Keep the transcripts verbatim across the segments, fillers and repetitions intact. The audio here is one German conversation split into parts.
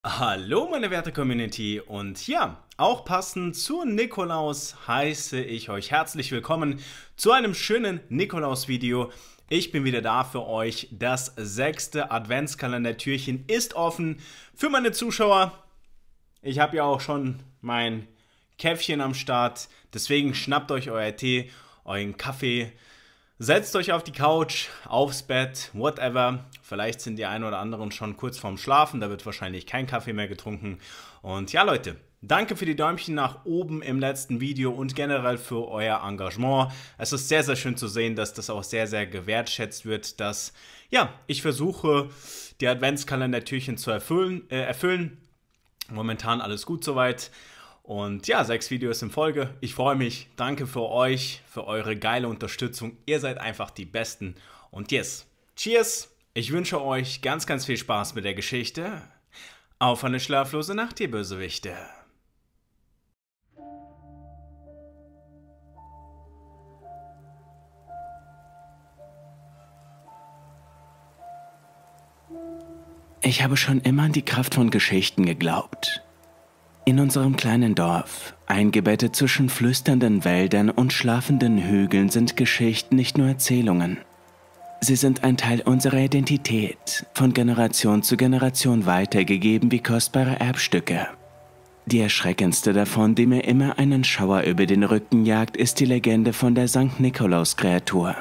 Hallo meine werte Community und ja, auch passend zu Nikolaus heiße ich euch herzlich willkommen zu einem schönen Nikolaus-Video. Ich bin wieder da für euch. Das sechste Adventskalender-Türchen ist offen für meine Zuschauer. Ich habe ja auch schon mein Käffchen am Start, deswegen schnappt euch euer Tee, euren Kaffee, setzt euch auf die Couch, aufs Bett, whatever. Vielleicht sind die ein oder anderen schon kurz vorm Schlafen, da wird wahrscheinlich kein Kaffee mehr getrunken. Und ja Leute, danke für die Däumchen nach oben im letzten Video und generell für euer Engagement. Es ist sehr, sehr schön zu sehen, dass das auch sehr, sehr gewertschätzt wird, dass ja, ich versuche, die Adventskalender-Türchen zu erfüllen, äh, erfüllen. Momentan alles gut soweit. Und ja, sechs Videos in Folge. Ich freue mich. Danke für euch, für eure geile Unterstützung. Ihr seid einfach die Besten. Und yes, cheers. Ich wünsche euch ganz, ganz viel Spaß mit der Geschichte. Auf eine schlaflose Nacht, ihr Bösewichte. Ich habe schon immer an die Kraft von Geschichten geglaubt. In unserem kleinen Dorf, eingebettet zwischen flüsternden Wäldern und schlafenden Hügeln, sind Geschichten nicht nur Erzählungen. Sie sind ein Teil unserer Identität, von Generation zu Generation weitergegeben wie kostbare Erbstücke. Die erschreckendste davon, die mir immer einen Schauer über den Rücken jagt, ist die Legende von der Sankt Nikolaus-Kreatur.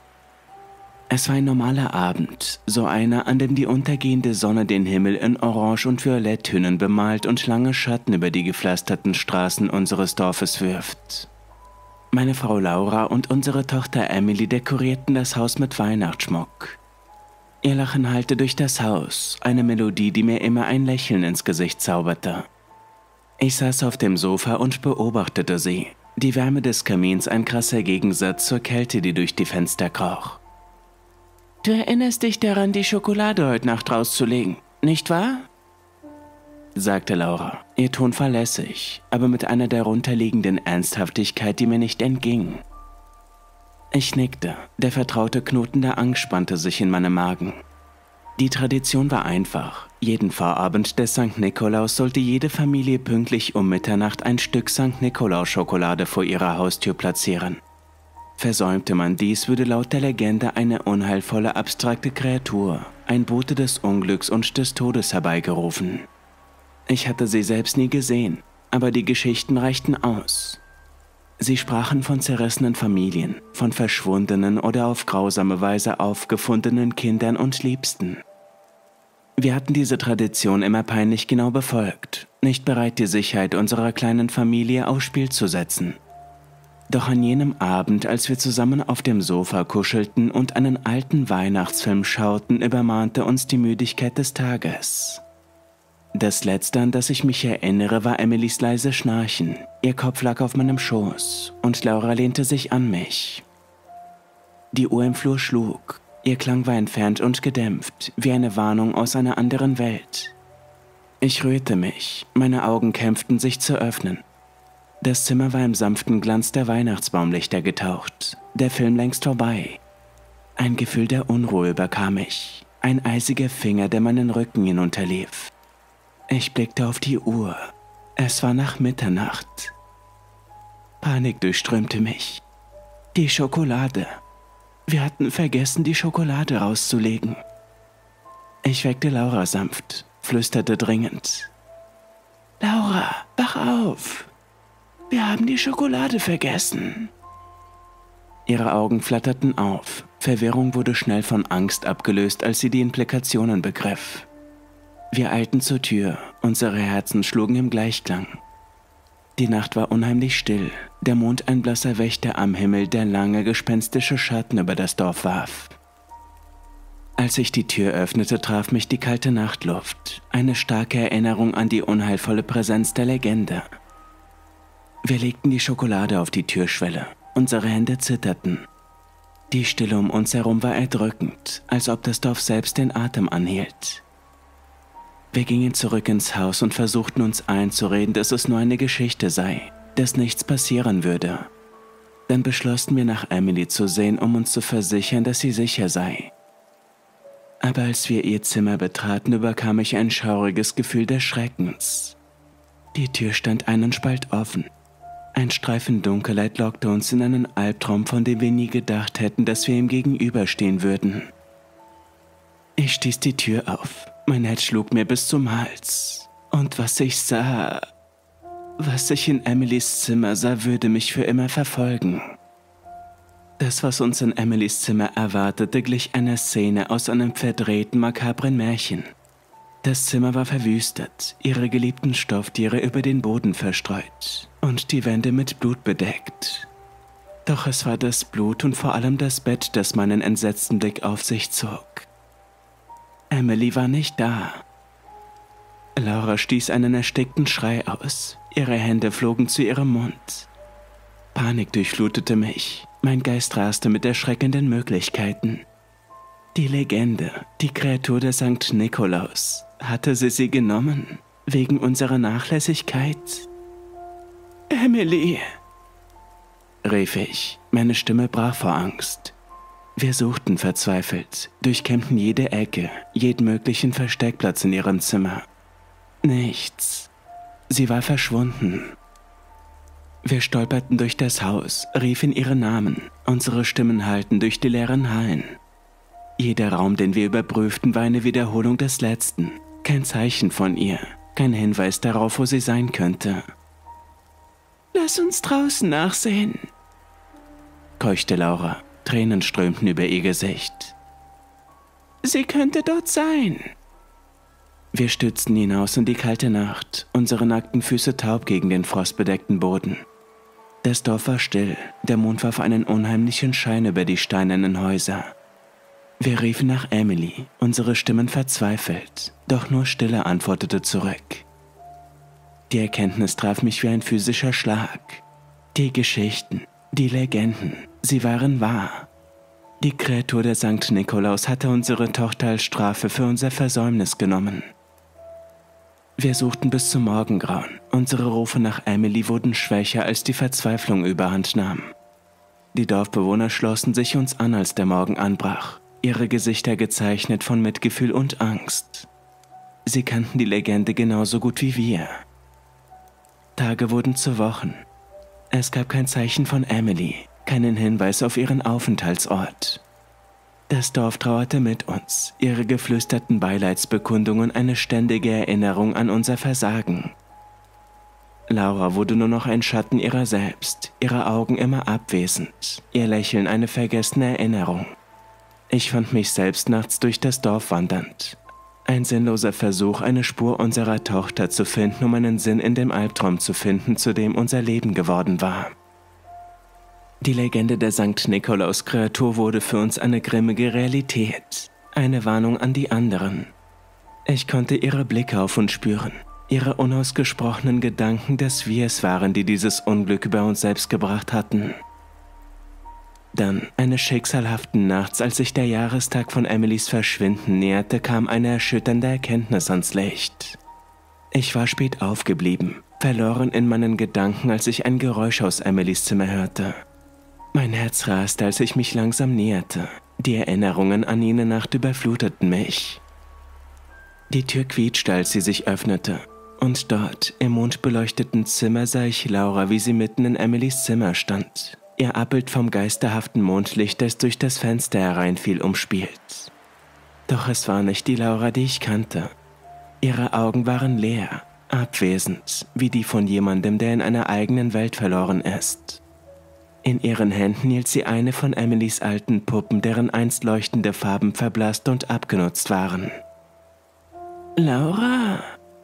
Es war ein normaler Abend, so einer, an dem die untergehende Sonne den Himmel in Orange- und Violetttönen bemalt und lange Schatten über die gepflasterten Straßen unseres Dorfes wirft. Meine Frau Laura und unsere Tochter Emily dekorierten das Haus mit Weihnachtsschmuck. Ihr Lachen hallte durch das Haus, eine Melodie, die mir immer ein Lächeln ins Gesicht zauberte. Ich saß auf dem Sofa und beobachtete sie, die Wärme des Kamins ein krasser Gegensatz zur Kälte, die durch die Fenster kroch. Du erinnerst dich daran, die Schokolade heute Nacht rauszulegen, nicht wahr? Sagte Laura, ihr Ton verlässig, aber mit einer darunterliegenden Ernsthaftigkeit, die mir nicht entging. Ich nickte, der vertraute Knoten der Angst spannte sich in meinem Magen. Die Tradition war einfach. Jeden Vorabend des Sankt Nikolaus sollte jede Familie pünktlich um Mitternacht ein Stück Sankt Nikolaus-Schokolade vor ihrer Haustür platzieren. Versäumte man dies, würde laut der Legende eine unheilvolle abstrakte Kreatur, ein Bote des Unglücks und des Todes herbeigerufen. Ich hatte sie selbst nie gesehen, aber die Geschichten reichten aus. Sie sprachen von zerrissenen Familien, von verschwundenen oder auf grausame Weise aufgefundenen Kindern und Liebsten. Wir hatten diese Tradition immer peinlich genau befolgt, nicht bereit, die Sicherheit unserer kleinen Familie aufs Spiel zu setzen. Doch an jenem Abend, als wir zusammen auf dem Sofa kuschelten und einen alten Weihnachtsfilm schauten, übermannte uns die Müdigkeit des Tages. Das Letzte, an das ich mich erinnere, war Emilys leise Schnarchen. Ihr Kopf lag auf meinem Schoß und Laura lehnte sich an mich. Die Uhr im Flur schlug. Ihr Klang war entfernt und gedämpft, wie eine Warnung aus einer anderen Welt. Ich rührte mich, meine Augen kämpften sich zu öffnen. Das Zimmer war im sanften Glanz der Weihnachtsbaumlichter getaucht, der Film längst vorbei. Ein Gefühl der Unruhe überkam mich, ein eisiger Finger, der meinen Rücken hinunterlief. Ich blickte auf die Uhr. Es war nach Mitternacht. Panik durchströmte mich. Die Schokolade. Wir hatten vergessen, die Schokolade rauszulegen. Ich weckte Laura sanft, flüsterte dringend. Laura, wach auf! Wir haben die Schokolade vergessen. Ihre Augen flatterten auf. Verwirrung wurde schnell von Angst abgelöst, als sie die Implikationen begriff. Wir eilten zur Tür, unsere Herzen schlugen im Gleichklang. Die Nacht war unheimlich still, der Mond ein blasser Wächter am Himmel, der lange gespenstische Schatten über das Dorf warf. Als ich die Tür öffnete, traf mich die kalte Nachtluft, eine starke Erinnerung an die unheilvolle Präsenz der Legende. Wir legten die Schokolade auf die Türschwelle, unsere Hände zitterten. Die Stille um uns herum war erdrückend, als ob das Dorf selbst den Atem anhielt. Wir gingen zurück ins Haus und versuchten uns einzureden, dass es nur eine Geschichte sei, dass nichts passieren würde. Dann beschlossen wir, nach Emily zu sehen, um uns zu versichern, dass sie sicher sei. aber als wir ihr Zimmer betraten, überkam ich ein schauriges Gefühl des Schreckens. Die Tür stand einen Spalt offen. Ein Streifen Dunkelheit lockte uns in einen Albtraum, von dem wir nie gedacht hätten, dass wir ihm gegenüberstehen würden. Ich stieß die Tür auf. Mein Herz schlug mir bis zum Hals. Und was ich sah, was ich in Emilys Zimmer sah, würde mich für immer verfolgen. Das, was uns in Emilys Zimmer erwartete, glich einer Szene aus einem verdrehten, makabren Märchen. Das Zimmer war verwüstet, ihre geliebten Stofftiere über den Boden verstreut und die Wände mit Blut bedeckt. Doch es war das Blut und vor allem das Bett, das meinen entsetzten Blick auf sich zog. Emily war nicht da. Laura stieß einen erstickten Schrei aus. Ihre Hände flogen zu ihrem Mund. Panik durchflutete mich. Mein Geist raste mit erschreckenden Möglichkeiten. Die Legende, die Kreatur der Sankt Nikolaus, hatte sie sie genommen? Wegen unserer Nachlässigkeit? Emily! Rief ich. Meine Stimme brach vor Angst. Wir suchten verzweifelt, durchkämmten jede Ecke, jeden möglichen Versteckplatz in ihrem Zimmer. Nichts. Sie war verschwunden. Wir stolperten durch das Haus, riefen ihren Namen, unsere Stimmen hallten durch die leeren Hallen. Jeder Raum, den wir überprüften, war eine Wiederholung des letzten. Kein Zeichen von ihr, kein Hinweis darauf, wo sie sein könnte. »Lass uns draußen nachsehen«, keuchte Laura. Tränen strömten über ihr Gesicht. »Sie könnte dort sein.« Wir stürzten hinaus in die kalte Nacht, unsere nackten Füße taub gegen den frostbedeckten Boden. Das Dorf war still, der Mond warf einen unheimlichen Schein über die steinernen Häuser. Wir riefen nach Emily, unsere Stimmen verzweifelt, doch nur Stille antwortete zurück. Die Erkenntnis traf mich wie ein physischer Schlag. Die Geschichten, die Legenden, sie waren wahr. Die Kreatur der Sankt Nikolaus hatte unsere Tochter als Strafe für unser Versäumnis genommen. Wir suchten bis zum Morgengrauen. Unsere Rufe nach Emily wurden schwächer, als die Verzweiflung überhand nahm. Die Dorfbewohner schlossen sich uns an, als der Morgen anbrach, ihre Gesichter gezeichnet von Mitgefühl und Angst. Sie kannten die Legende genauso gut wie wir. Tage wurden zu Wochen. Es gab kein Zeichen von Emily, keinen Hinweis auf ihren Aufenthaltsort. Das Dorf trauerte mit uns, ihre geflüsterten Beileidsbekundungen eine ständige Erinnerung an unser Versagen. Laura wurde nur noch ein Schatten ihrer selbst, ihre Augen immer abwesend, ihr Lächeln eine vergessene Erinnerung. Ich fand mich selbst nachts durch das Dorf wandernd. Ein sinnloser Versuch, eine Spur unserer Tochter zu finden, um einen Sinn in dem Albtraum zu finden, zu dem unser Leben geworden war. Die Legende der Sankt Nikolaus-Kreatur wurde für uns eine grimmige Realität, eine Warnung an die anderen. Ich konnte ihre Blicke auf uns spüren, ihre unausgesprochenen Gedanken, dass wir es waren, die dieses Unglück über uns selbst gebracht hatten. Dann, eines schicksalhaften Nachts, als sich der Jahrestag von Emilys Verschwinden näherte, kam eine erschütternde Erkenntnis ans Licht. Ich war spät aufgeblieben, verloren in meinen Gedanken, als ich ein Geräusch aus Emilys Zimmer hörte. Mein Herz raste, als ich mich langsam näherte. Die Erinnerungen an jene Nacht überfluteten mich. Die Tür quietschte, als sie sich öffnete. Und dort, im mondbeleuchteten Zimmer, sah ich Laura, wie sie mitten in Emilys Zimmer stand. Ihr Abbild vom geisterhaften Mondlicht, das durch das Fenster hereinfiel, umspielt. Doch es war nicht die Laura, die ich kannte. Ihre Augen waren leer, abwesend, wie die von jemandem, der in einer eigenen Welt verloren ist. In ihren Händen hielt sie eine von Emilys alten Puppen, deren einst leuchtende Farben verblasst und abgenutzt waren. »Laura!«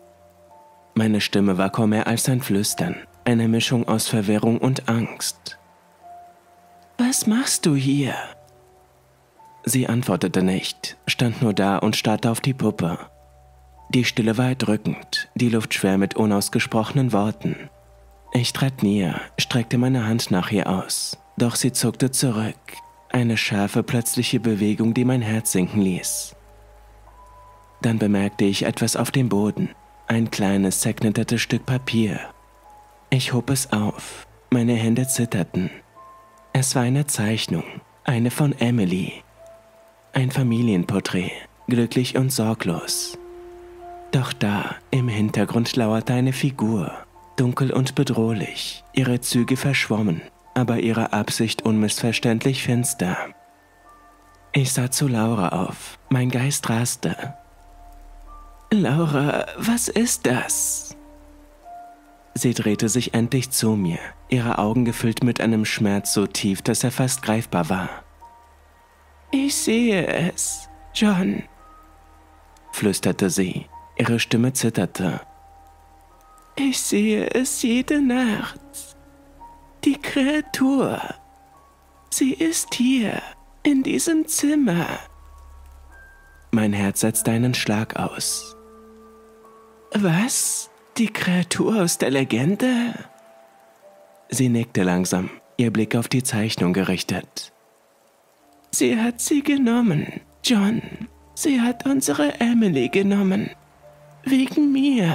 Meine Stimme war kaum mehr als ein Flüstern, eine Mischung aus Verwirrung und Angst. »Was machst du hier?« Sie antwortete nicht, stand nur da und starrte auf die Puppe. Die Stille war erdrückend, die Luft schwer mit unausgesprochenen Worten. Ich trat näher, streckte meine Hand nach ihr aus, doch sie zuckte zurück, eine scharfe, plötzliche Bewegung, die mein Herz sinken ließ. Dann bemerkte ich etwas auf dem Boden, ein kleines, zerknittertes Stück Papier. Ich hob es auf, meine Hände zitterten. Es war eine Zeichnung, eine von Emily. Ein Familienporträt, glücklich und sorglos. Doch da, im Hintergrund lauerte eine Figur, dunkel und bedrohlich, ihre Züge verschwommen, aber ihre Absicht unmissverständlich finster. Ich sah zu Laura auf, mein Geist raste. »Laura, was ist das?« Sie drehte sich endlich zu mir, ihre Augen gefüllt mit einem Schmerz so tief, dass er fast greifbar war. »Ich sehe es, John«, flüsterte sie, ihre Stimme zitterte. »Ich sehe es jede Nacht. Die Kreatur. Sie ist hier, in diesem Zimmer.« Mein Herz setzte einen Schlag aus. »Was? Die Kreatur aus der Legende?« Sie nickte langsam, ihr Blick auf die Zeichnung gerichtet. »Sie hat sie genommen, John. Sie hat unsere Emily genommen. Wegen mir.«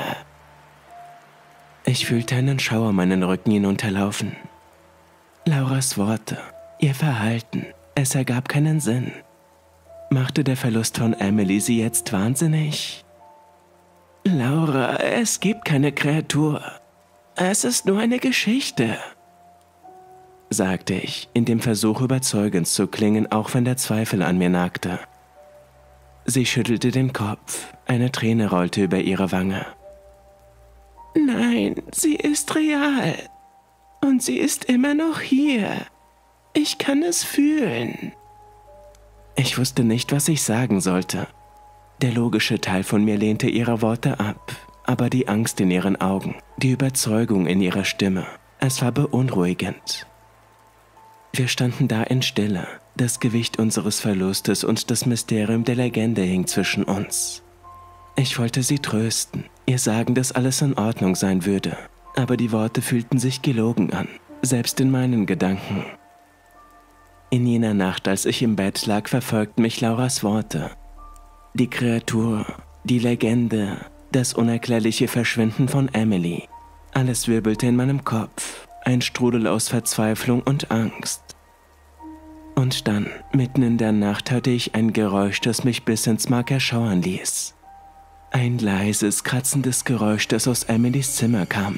Ich fühlte einen Schauer meinen Rücken hinunterlaufen. Lauras Worte, ihr Verhalten, es ergab keinen Sinn. Machte der Verlust von Emily sie jetzt wahnsinnig? »Laura, es gibt keine Kreatur. Es ist nur eine Geschichte«, sagte ich, in dem Versuch überzeugend zu klingen, auch wenn der Zweifel an mir nagte. Sie schüttelte den Kopf, eine Träne rollte über ihre Wange. »Nein, sie ist real. Und sie ist immer noch hier. Ich kann es fühlen.« Ich wusste nicht, was ich sagen sollte. Der logische Teil von mir lehnte ihre Worte ab, aber die Angst in ihren Augen, die Überzeugung in ihrer Stimme, es war beunruhigend. Wir standen da in Stille, das Gewicht unseres Verlustes und das Mysterium der Legende hing zwischen uns. Ich wollte sie trösten, ihr sagen, dass alles in Ordnung sein würde, aber die Worte fühlten sich gelogen an, selbst in meinen Gedanken. In jener Nacht, als ich im Bett lag, verfolgten mich Lauras Worte. Die Kreatur, die Legende, das unerklärliche Verschwinden von Emily. Alles wirbelte in meinem Kopf, ein Strudel aus Verzweiflung und Angst. Und dann, mitten in der Nacht, hörte ich ein Geräusch, das mich bis ins Mark erschauern ließ. Ein leises, kratzendes Geräusch, das aus Emilys Zimmer kam.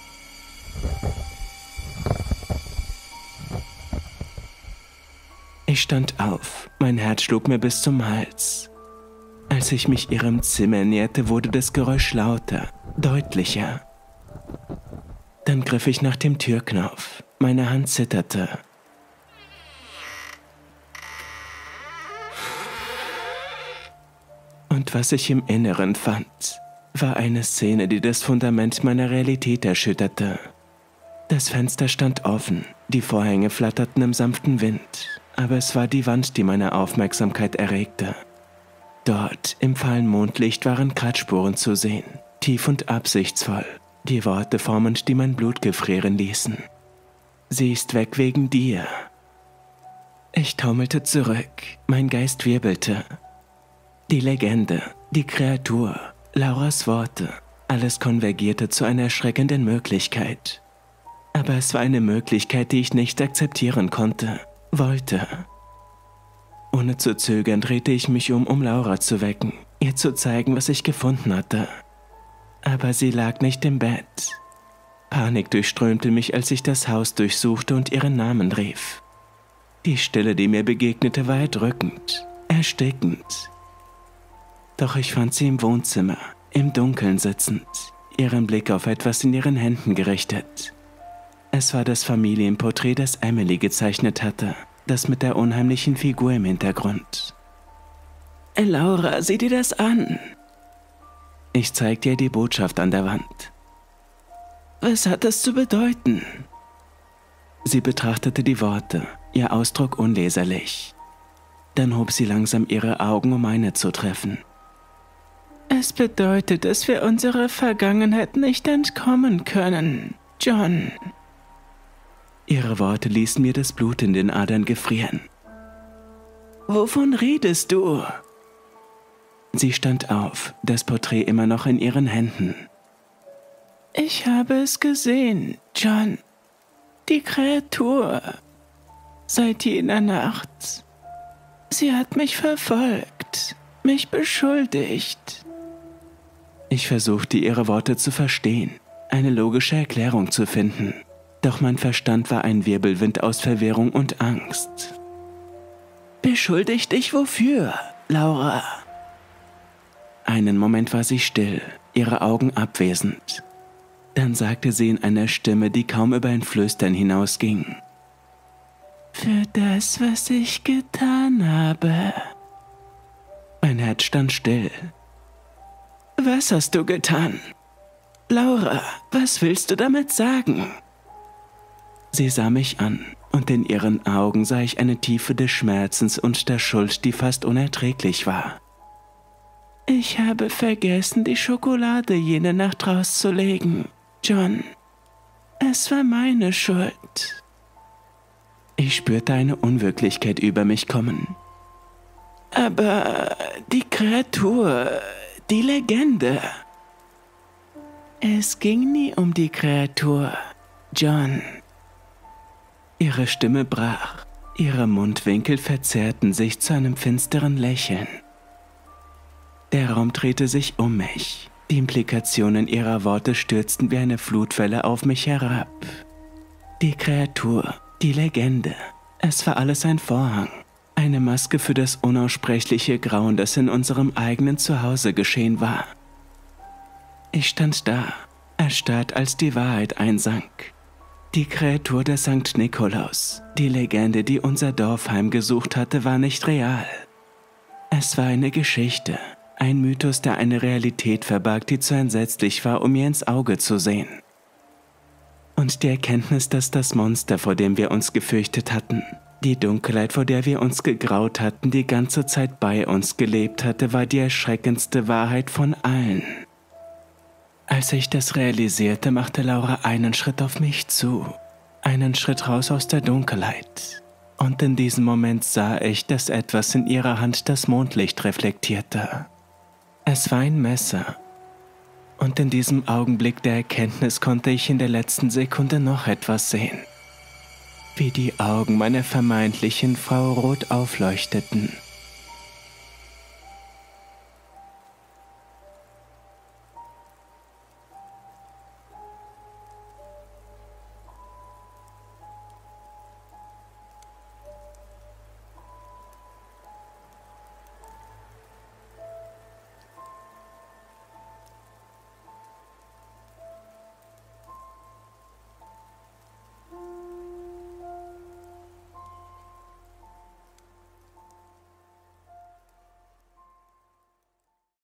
Ich stand auf, mein Herz schlug mir bis zum Hals. Als ich mich ihrem Zimmer näherte, wurde das Geräusch lauter, deutlicher. Dann griff ich nach dem Türknopf, meine Hand zitterte. Und was ich im Inneren fand, war eine Szene, die das Fundament meiner Realität erschütterte. Das Fenster stand offen, die Vorhänge flatterten im sanften Wind, aber es war die Wand, die meine Aufmerksamkeit erregte. Dort, im fahlen Mondlicht, waren Kratzspuren zu sehen, tief und absichtsvoll, die Worte formend, die mein Blut gefrieren ließen. »Sie ist weg wegen dir.« Ich taumelte zurück, mein Geist wirbelte. Die Legende, die Kreatur, Lauras Worte, alles konvergierte zu einer erschreckenden Möglichkeit. Aber es war eine Möglichkeit, die ich nicht akzeptieren konnte, wollte. Ohne zu zögern drehte ich mich um, um Laura zu wecken, ihr zu zeigen, was ich gefunden hatte. Aber sie lag nicht im Bett. Panik durchströmte mich, als ich das Haus durchsuchte und ihren Namen rief. Die Stille, die mir begegnete, war erdrückend, erstickend. Doch ich fand sie im Wohnzimmer, im Dunkeln sitzend, ihren Blick auf etwas in ihren Händen gerichtet. Es war das Familienporträt, das Emily gezeichnet hatte, das mit der unheimlichen Figur im Hintergrund. »Laura, sieh dir das an!« Ich zeigte ihr die Botschaft an der Wand. »Was hat das zu bedeuten?« Sie betrachtete die Worte, ihr Ausdruck unleserlich. Dann hob sie langsam ihre Augen, um meine zu treffen. »Es bedeutet, dass wir unserer Vergangenheit nicht entkommen können, John.« Ihre Worte ließen mir das Blut in den Adern gefrieren. »Wovon redest du?« Sie stand auf, das Porträt immer noch in ihren Händen. »Ich habe es gesehen, John. Die Kreatur. Seit jener Nacht. Sie hat mich verfolgt. mich beschuldigt. Ich versuchte, ihre Worte zu verstehen, eine logische Erklärung zu finden. Doch mein Verstand war ein Wirbelwind aus Verwirrung und Angst. Beschuldigt dich wofür, Laura? Einen Moment war sie still, ihre Augen abwesend. Dann sagte sie in einer Stimme, die kaum über ein Flüstern hinausging. Für das, was ich getan habe. Mein Herz stand still. Was hast du getan? Laura, was willst du damit sagen? Sie sah mich an, und in ihren Augen sah ich eine Tiefe des Schmerzens und der Schuld, die fast unerträglich war. Ich habe vergessen, die Schokolade jene Nacht rauszulegen, John. Es war meine Schuld. Ich spürte eine Unwirklichkeit über mich kommen. Aber die Kreatur, die Legende. Es ging nie um die Kreatur, John. Ihre Stimme brach, ihre Mundwinkel verzerrten sich zu einem finsteren Lächeln. Der Raum drehte sich um mich. Die Implikationen ihrer Worte stürzten wie eine Flutwelle auf mich herab. Die Kreatur, die Legende, es war alles ein Vorhang. Eine Maske für das unaussprechliche Grauen, das in unserem eigenen Zuhause geschehen war. Ich stand da, erstarrt, als die Wahrheit einsank. Die Kreatur des Sankt Nikolaus, die Legende, die unser Dorf heimgesucht hatte, war nicht real. Es war eine Geschichte, ein Mythos, der eine Realität verbarg, die zu entsetzlich war, um mir ins Auge zu sehen. Und die Erkenntnis, dass das Monster, vor dem wir uns gefürchtet hatten, die Dunkelheit, vor der wir uns gegraut hatten, die ganze Zeit bei uns gelebt hatte, war die erschreckendste Wahrheit von allen. Als ich das realisierte, machte Laura einen Schritt auf mich zu, einen Schritt raus aus der Dunkelheit. Und in diesem Moment sah ich, dass etwas in ihrer Hand das Mondlicht reflektierte. Es war ein Messer. Und in diesem Augenblick der Erkenntnis konnte ich in der letzten Sekunde noch etwas sehen. Wie die Augen meiner vermeintlichen Frau rot aufleuchteten